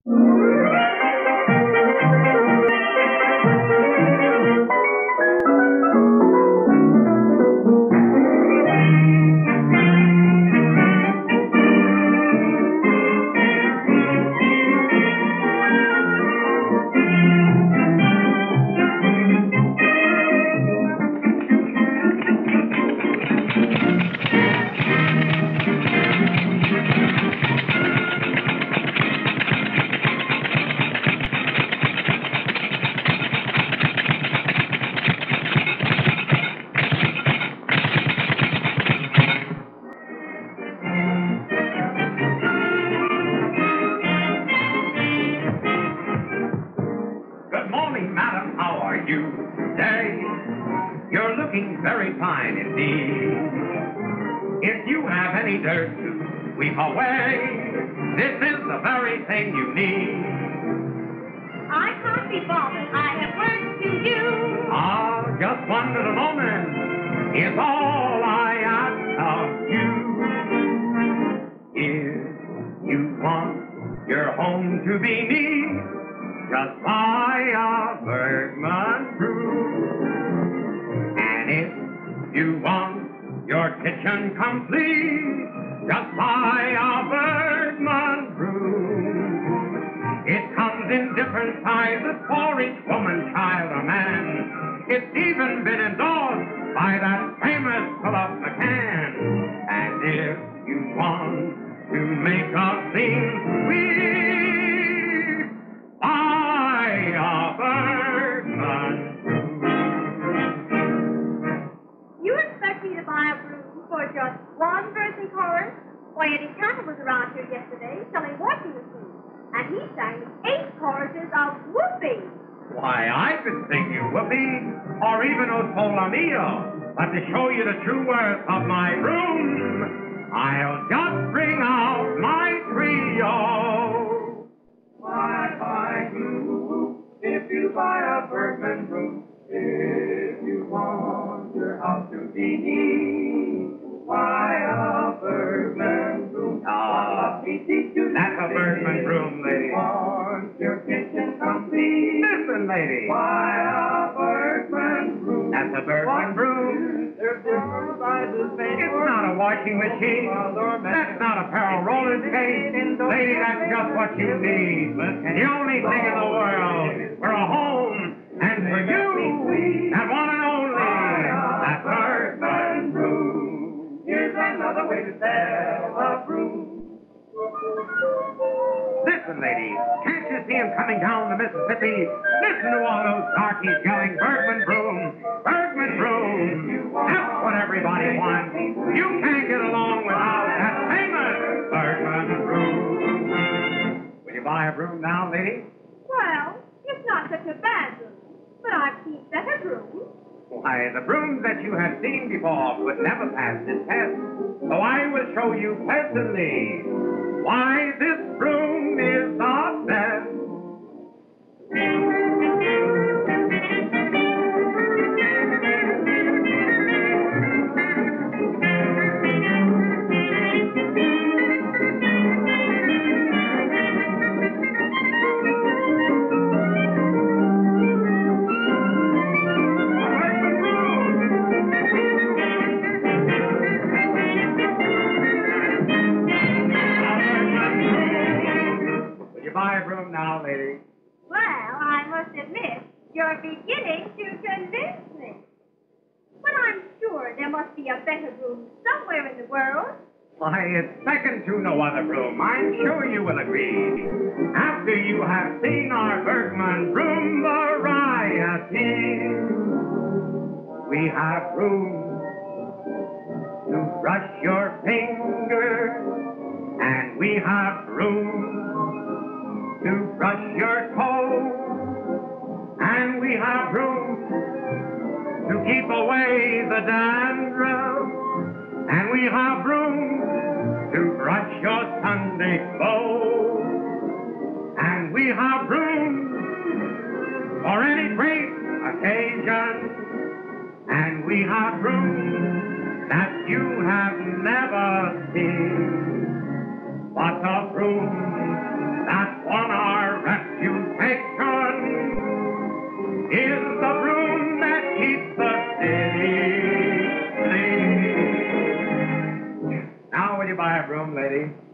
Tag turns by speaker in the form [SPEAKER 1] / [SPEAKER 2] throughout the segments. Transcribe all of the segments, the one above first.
[SPEAKER 1] But to show you the true worth of my broom, I'll just bring out my trio.
[SPEAKER 2] Why buy you if you buy a Bergman broom? If you want your house to be neat, buy a Bergman broom.
[SPEAKER 1] That's a Bergman broom, lady.
[SPEAKER 2] Want your kitchen complete?
[SPEAKER 1] Listen, lady.
[SPEAKER 2] Buy a Bergman broom.
[SPEAKER 1] That's a Bergman broom. It's not a washing machine. That's not a pair of roller skates. Lady, that's just what you need. And the only thing in the world for a home and for you, that one and only, that Bergman broom.
[SPEAKER 2] Here's another way to sell a broom.
[SPEAKER 1] Listen, ladies, can't you see him coming down the Mississippi? Listen to all those darkies yelling, Bergman broom, Bergman broom. That's what everybody wants. You can't get along without that famous Bergman broom. Will you buy a broom now, lady?
[SPEAKER 3] Well, it's not such a bad broom, but I've seen better brooms.
[SPEAKER 1] Why, the brooms that you have seen before could never pass this test. So I will show you personally why this broom is the best. Buy a broom now, lady.
[SPEAKER 3] Well, I must admit, you're beginning to convince me. But I'm sure there must be a better broom somewhere in the world.
[SPEAKER 1] Why, it's second to no other broom. I'm sure you will agree. After you have seen our Bergman broom variety, we have brooms to brush your fingers, and we have brooms to brush your toes, and we have room to keep away the dandruff, and we have room to brush your Sunday clothes, and we have room for any great occasion, and we have room that you have never seen, but the broom that won our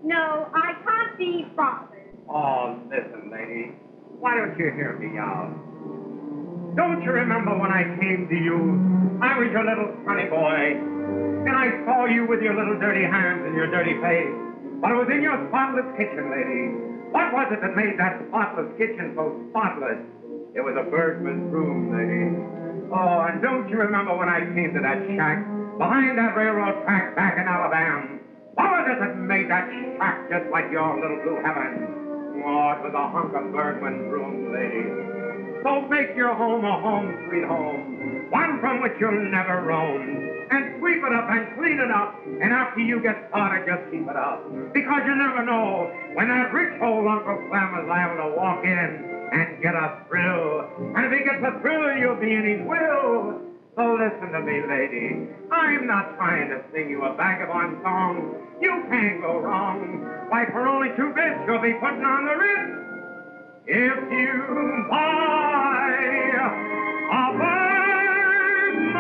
[SPEAKER 3] No, I can't be bothered.
[SPEAKER 1] Oh, listen, lady. Why don't you hear me out? Don't you remember when I came to you? I was your little funny boy. And I saw you with your little dirty hands and your dirty face. But it was in your spotless kitchen, lady. What was it that made that spotless kitchen so spotless? It was a Bergman's room, lady. Oh, and don't you remember when I came to that shack behind that railroad track back in Alabama? What was it that made that shack just like your little blue heaven? Oh, it was a hunk of Bergman's room, lady. So make your home a home sweet home, one from which you'll never roam. And sweep it up and clean it up, and after you get started, just keep it up. Because you never know when that rich old Uncle Clem is liable to walk in and get a thrill. And if he gets a thrill, you'll be in his will. So listen to me, lady. I'm not trying to sing you a vagabond song. You can't go wrong. Why, for only 2 bits, you'll be putting on the wrist. If you buy a Bergman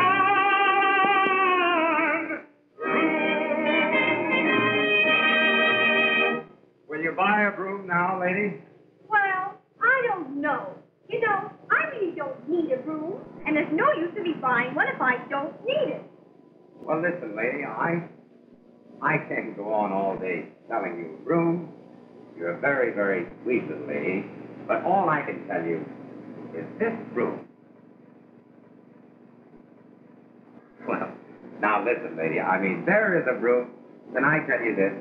[SPEAKER 1] broom. Will you buy a broom now, lady?
[SPEAKER 3] Well, I don't know. You know, I really don't need a broom, and there's no use in me buying one if I don't need it.
[SPEAKER 1] Well, listen, lady, I can't go on all day selling you brooms. You're a very, very sweet little lady. But all I can tell you is this broom. Well, now listen, lady. I mean, there is a broom. Then I tell you this.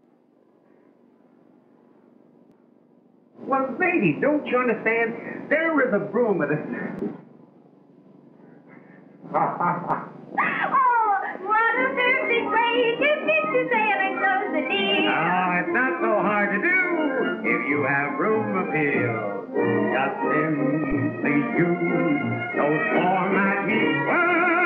[SPEAKER 1] Well, lady, don't you understand? There is a broom with a...
[SPEAKER 3] Oh, what a perfect way to fix the sail and close the deal.
[SPEAKER 1] Ah, it's not so hard to do if you have broom appeal. Just simply use those 4 magic words.